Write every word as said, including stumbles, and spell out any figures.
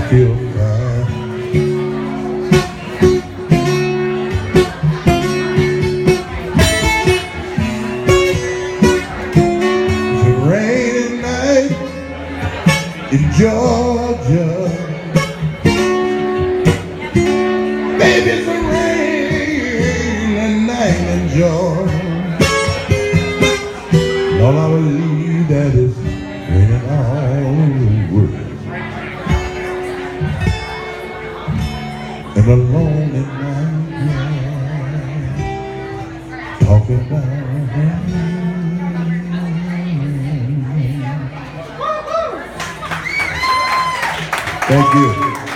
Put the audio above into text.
feel fine. It's a rainy night in Georgia. Baby, it's a rainy night in Georgia. All I believe that it's raining all over. And a lonely night, yeah, talking about him. Thank you.